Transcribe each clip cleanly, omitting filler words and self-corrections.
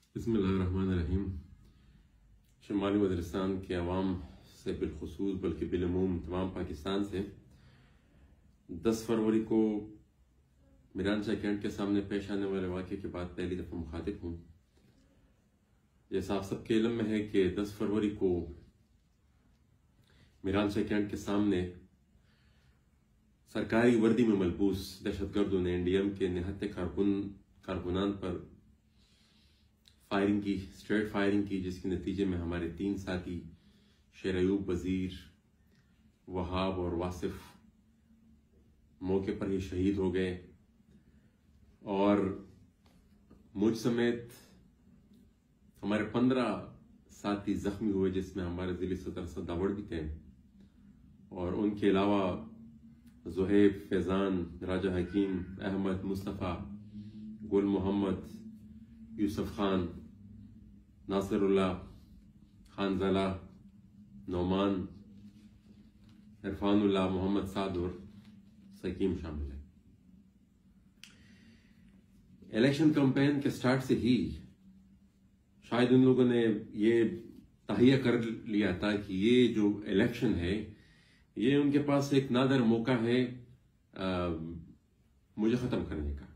بسم اللہ الرحمن الرحیم۔ شمالی وزیرستان کے عوام سے بالخصوص بلکہ بالعموم تمام پاکستان سے 10 فروری کو میران شاہ کینٹ کے سامنے پیش آنے والے واقعے کے بعد پہلی دفعہ مخاطب ہوں۔ جیسا آپ سب کے علم میں ہے کہ 10 فروری کو میران شاہ کینٹ کے سامنے سرکاری وردی میں ملبوس دہشت گردوں نے NDM کے نہتے کارکنان پر اسٹریٹ فائرنگ کی، جس کے نتیجے میں ہمارے 3 ساتھی شیر ایوب، وزیر، وہاب اور واصف موقع پر ہی شہید ہو گئے اور مجھ سمیت ہمارے 15 ساتھی زخمی ہوئے، جس میں ہمارے ضلع صدر داوڑ بھی تھے، اور ان کے علاوہ زہیب، فیضان، راجہ حکیم، احمد، مصطفیٰ، گل محمد، یوسف خان، ناصر اللہ، خانزالہ، نعمان، عرفان اللہ، محمد سعد اور سکیم شامل ہیں۔ الیکشن کمپین کے سٹارٹ سے ہی شاید ان لوگوں نے یہ تہیہ کر لیا تھا کہ یہ جو الیکشن ہے یہ ان کے پاس ایک نادر موقع ہے مجھے ختم کرنے کا۔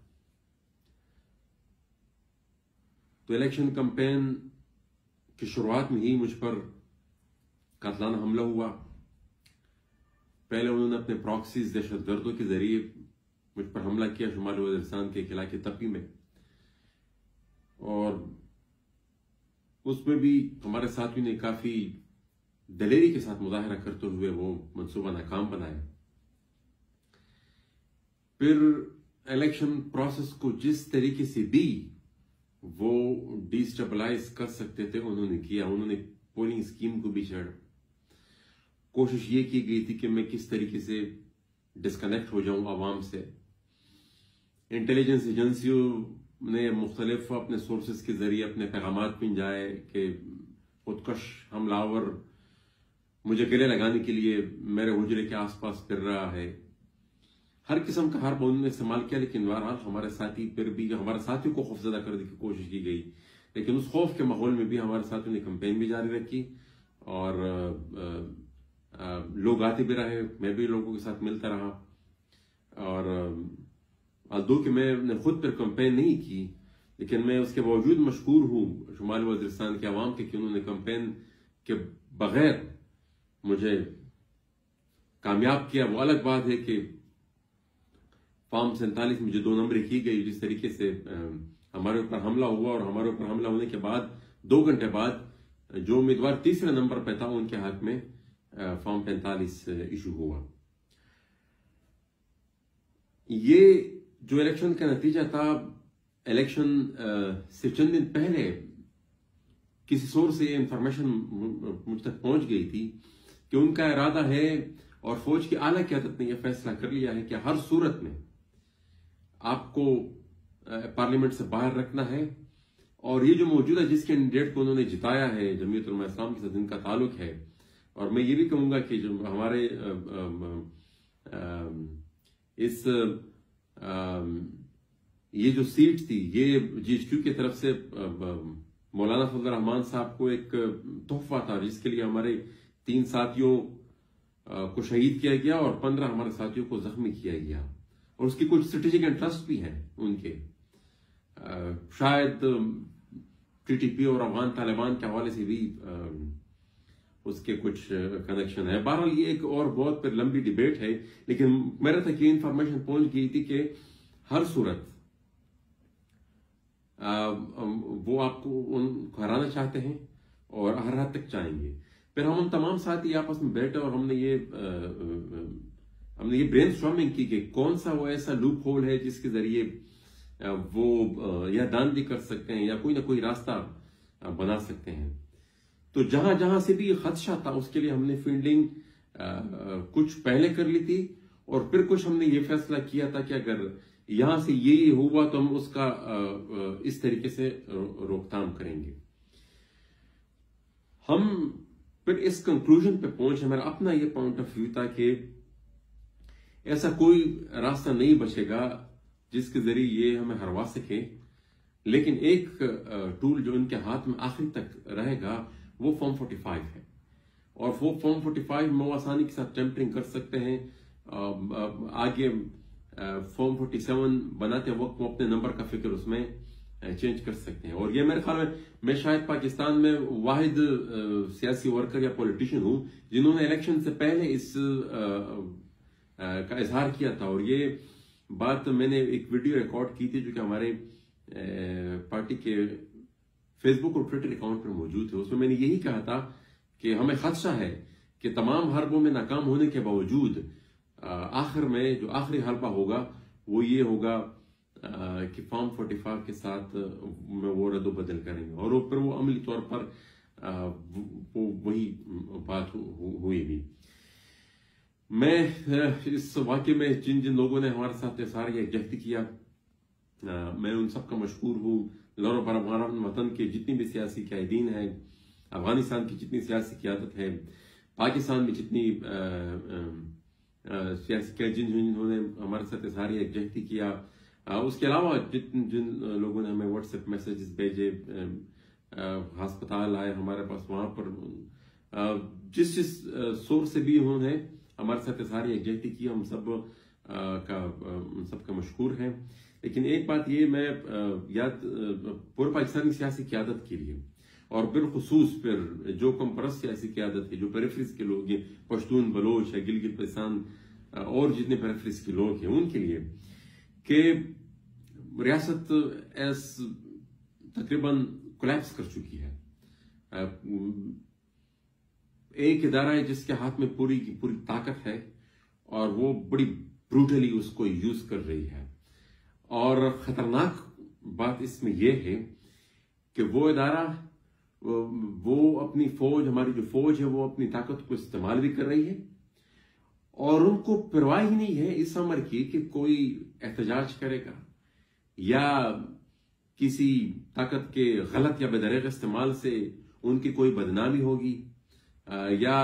تو الیکشن کمپین کی شروعات میں ہی مجھ پر قاتلانہ حملہ ہوا۔ پہلے انہوں نے اپنے پراکسیز دہشت گردوں کے ذریعے مجھ پر حملہ کیا شمالی وزیرستان کے علاقے تپی میں، اور اس میں بھی ہمارے ساتھیوں نے کافی دلیری کے ساتھ مظاہرہ کرتے ہوئے وہ منصوبہ ناکام بنایا۔ پھر الیکشن پروسیس کو جس طریقے سے بھی وہ ڈی سٹیبلائز کر سکتے تھے انہوں نے کیا۔ انہوں نے پولنگ اسکیم کو بھی چھیڑا۔ کوشش یہ کی گئی تھی کہ میں کس طریقے سے ڈسکنیکٹ ہو جاؤں عوام سے۔ انٹیلیجنس ایجنسیوں نے مختلف اپنے سورسز کے ذریعے اپنے پیغامات پھینجائے کہ خودکش حملہ آور مجھے گلے لگانے کے لیے میرے حجرے کے آس پاس پھر رہا ہے۔ ہر قسم کا حرب انہوں نے استعمال کیا، لیکن بہرحال ہمارے ساتھی پھر بھی ہمارے ساتھیوں کو خوفزدہ کرنے کی کوشش کی گئی، لیکن اس خوف کے ماحول میں بھی ہمارے ساتھیوں نے کمپین بھی جاری رکھی اور لوگ آتے بھی رہے، میں بھی لوگوں کے ساتھ ملتا رہا۔ اور although کہ میں نے خود پر کمپین نہیں کی، لیکن میں اس کے باوجود مشکور ہوں شمالی وزیرستان کے عوام کے کہ انہوں نے کمپین کے بغیر مجھے کامیاب کیا۔ وہ الگ بات ہے کہ فارم 47 میں جو 2 نمبر کی گئی، جس طریقے سے ہمارے اوپر حملہ ہوا، اور ہمارے اوپر حملہ ہونے کے بعد 2 گھنٹے بعد جو امیدوار تیسرے نمبر پہ تھا ان کے حق میں فارم 45 ایشو ہوا۔ یہ جو الیکشن کا نتیجہ تھا، الیکشن سے چند دن پہلے کسی سورس سے انفارمیشن مجھ تک پہنچ گئی تھی کہ ان کا ارادہ ہے اور فوج کی اعلیٰ قیادت نے یہ فیصلہ کر لیا ہے کہ ہر صورت میں آپ کو پارلیمنٹ سے باہر رکھنا ہے، اور یہ جو موجودہ جس کینڈیڈیٹ کو انہوں نے جتایا ہے جمعیت علماء اسلام کے ساتھ جن کا تعلق ہے، اور میں یہ بھی کہوں گا کہ جو ہمارے یہ جو سیٹ تھی یہ GHQ کی طرف سے مولانا فضل الرحمان صاحب کو ایک تحفہ تھا، جس کے لیے ہمارے 3 ساتھیوں کو شہید کیا گیا اور 15 ہمارے ساتھیوں کو زخمی کیا گیا، اور اس کی کچھ اسٹریٹجک انٹرسٹ بھی ہیں ان کے، شاید TTP اور افغان طالبان کے حوالے سے بھی اس کے کچھ کنیکشن ہے۔ بہرحال یہ ایک اور بہت پھر لمبی ڈیبیٹ ہے، لیکن میرے تک یہ انفارمیشن پہنچ گئی تھی کہ ہر صورت وہ آپ کو ہرانا چاہتے ہیں اور ہر حد تک چاہیں گے۔ پھر ہم تمام ساتھی آپس میں بیٹھے اور ہم نے یہ برین اسٹارمنگ کی کہ کون سا وہ ایسا لوپ ہول ہے جس کے ذریعے وہ یا داندلی کر سکتے ہیں یا کوئی نہ کوئی راستہ بنا سکتے ہیں۔ تو جہاں جہاں سے بھی خدشہ تھا اس کے لیے ہم نے فیلڈنگ کچھ پہلے کر لی تھی، اور پھر کچھ ہم نے یہ فیصلہ کیا تھا کہ اگر یہاں سے یہ ہوا تو ہم اس کا اس طریقے سے روک تھام کریں گے۔ ہم پھر اس کنکلوژن پہ پہنچے، میرا اپنا یہ پوائنٹ آف ویو تھا کہ ایسا کوئی راستہ نہیں بچے گا جس کے ذریعے یہ ہمیں ہروا سکے، لیکن ایک ٹول جو ان کے ہاتھ میں آخری تک رہے گا وہ فارم 45 ہے، اور وہ فارم 45 میں وہ آسانی کے ساتھ ٹیمپرنگ کر سکتے ہیں. آگے فارم 47 بناتے وقت وہ اپنے نمبر کا فکر اس میں چینج کر سکتے ہیں. اور یہ میرے خیال میں شاید پاکستان میں واحد سیاسی ورکر یا پولیٹیشین ہوں جنہوں نے الیکشن سے پہلے اس کا اظہار کیا تھا. اور یہ بات میں نے ایک ویڈیو ریکارڈ کی تھی جو کہ ہمارے پارٹی کے فیس بک اور ٹویٹر اکاؤنٹ پر موجود ہے. اس میں میں نے یہی کہا تھا کہ ہمیں خدشہ ہے کہ تمام حربوں میں ناکام ہونے کے باوجود آخر میں جو آخری حلبہ ہوگا وہ یہ ہوگا کہ فارم 45 کے ساتھ وہ رد و بدل کریں گے، اور پھر وہ عملی طور پر وہی بات ہوئی بھی. میں اس واقعے میں جن لوگوں نے ہمارے ساتھ سارے یکجہتی کیا میں ان سب کا مشکور ہوں. لور و بر وطن کے جتنی بھی سیاسی قائدین ہیں، افغانستان کی جتنی سیاسی قیادت ہے، پاکستان میں جتنی سیاسی قائدین جنہوں نے ہمارے ساتھ اظہار یکجہتی کیا، اس کے علاوہ جن لوگوں نے ہمیں واٹس ایپ میسیجز بھیجے، ہسپتال آئے ہمارے پاس، وہاں پر جس سورس سے بھی انہوں نے ہمارے ساتھ اظہار یکجہتی کی، ہم سب کا مشکور ہیں. لیکن ایک بات یہ میں یاد پورے پاکستانی سیاسی قیادت کے لیے، اور بالخصوص پھر جو کم پرست سیاسی قیادت ہے، جو پیریفریز کے لوگ ہیں، پشتون، بلوچ ہے، گلگت بلتستان اور جتنے پیریفریز کے لوگ ہیں، ان کے لیے کہ ریاست تقریباً کولیپس کر چکی ہے. ایک ادارہ ہے جس کے ہاتھ میں پوری کی پوری طاقت ہے اور وہ بڑی بروٹلی اس کو یوز کر رہی ہے. اور خطرناک بات اس میں یہ ہے کہ وہ ادارہ وہ اپنی فوج، ہماری جو فوج ہے، وہ اپنی طاقت کو استعمال بھی کر رہی ہے، اور ان کو پرواہ ہی نہیں ہے اس امر کی کہ کوئی احتجاج کرے گا یا کسی طاقت کے غلط یا بدریغ استعمال سے ان کی کوئی بدنامی ہوگی یا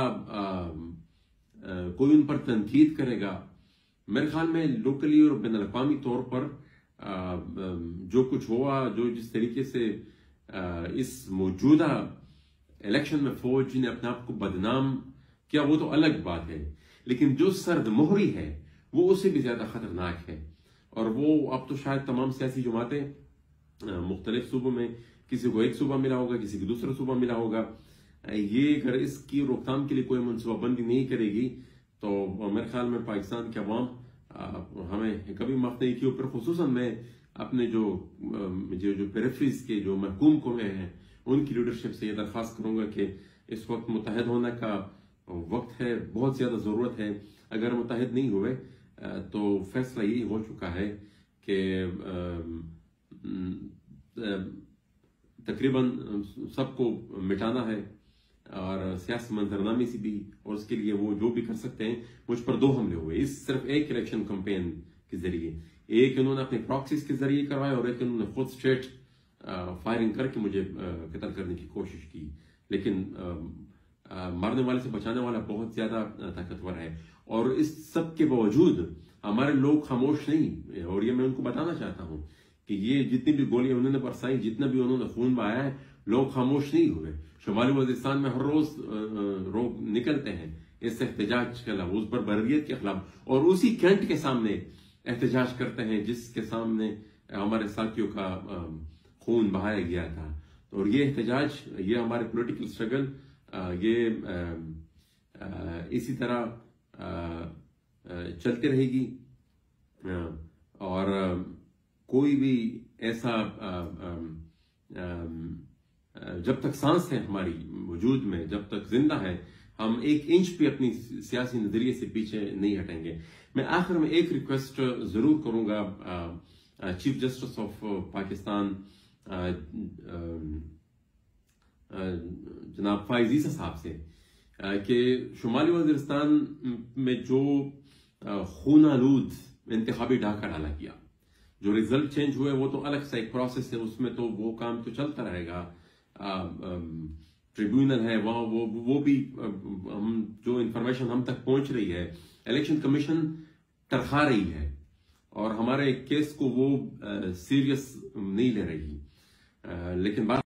کوئی ان پر تنقید کرے گا. میرے خیال میں لوکلی اور بین الاقوامی طور پر جو کچھ ہوا، جو جس طریقے سے اس موجودہ الیکشن میں فوج نے اپنے آپ کو بدنام کیا، وہ تو الگ بات ہے، لیکن جو سرد مہری ہے وہ اس سے بھی زیادہ خطرناک ہے. اور وہ اب تو شاید تمام سیاسی جماعتیں مختلف صوبوں میں، کسی کو ایک صوبہ ملا ہوگا، کسی کو دوسرا صوبہ ملا ہوگا، یہ اگر اس کی روک تھام کے لیے کوئی منصوبہ بندی نہیں کرے گی تو میرے خیال میں پاکستان کے عوام ہمیں کبھی معاف نہیں کی. اوپر خصوصاً میں اپنے جو پیریفریز کے جو محکوم قومیں ہیں ان کی لیڈرشپ سے یہ درخواست کروں گا کہ اس وقت متحد ہونے کا وقت ہے، بہت زیادہ ضرورت ہے. اگر متحد نہیں ہوئے تو فیصلہ یہی ہو چکا ہے کہ تقریباً سب کو مٹانا ہے، اور سیاسی منظرنامے سے بھی، اور اس کے لیے وہ جو بھی کر سکتے ہیں. مجھ پر 2 حملے ہوئے اس صرف ایک الیکشن کمپین کے ذریعے. ایک انہوں نے اپنے پراکسیز کے ذریعے کروایا، اور ایک انہوں نے خود اسٹریٹ فائرنگ کر کے مجھے قتل کرنے کی کوشش کی. لیکن مارنے والے سے بچانے والا بہت زیادہ طاقتور ہے. اور اس سب کے باوجود ہمارے لوگ خاموش نہیں، اور یہ میں ان کو بتانا چاہتا ہوں کہ یہ جتنی بھی گولیاں انہوں نے برسائی، جتنا بھی انہوں نے خون بہایا ہے، لوگ خاموش نہیں ہوئے. شمالی وزیرستان میں ہر روز لوگ نکلتے ہیں اس احتجاج کے خلاف، اس پر بربریت کے خلاف، اور اسی کینٹ کے سامنے احتجاج کرتے ہیں جس کے سامنے ہمارے ساتھیوں کا خون بہایا گیا تھا. اور یہ احتجاج، یہ ہمارے پولیٹیکل اسٹرگل، یہ اسی طرح چلتے رہے گی. اور کوئی بھی ایسا جب تک سانس ہے ہماری وجود میں، جب تک زندہ ہے، ہم 1 انچ بھی اپنی سیاسی نظریے سے پیچھے نہیں ہٹیں گے. میں آخر میں ایک ریکویسٹ ضرور کروں گا چیف جسٹس آف پاکستان جناب فائز عیسی صاحب سے، کہ شمالی وزیرستان میں جو خون آلود انتخابی ڈاکہ ڈالا گیا، جو ریزلٹ چینج ہوئے، وہ تو الگ سا ایک پروسیس ہے، اس میں تو وہ کام تو چلتا رہے گا. ٹریبیونل ہے وہاں، وہ بھی ہم جو انفارمیشن ہم تک پہنچ رہی ہے، الیکشن کمیشن ٹرخا رہی ہے اور ہمارے کیس کو وہ سیریس نہیں لے رہی. لیکن بات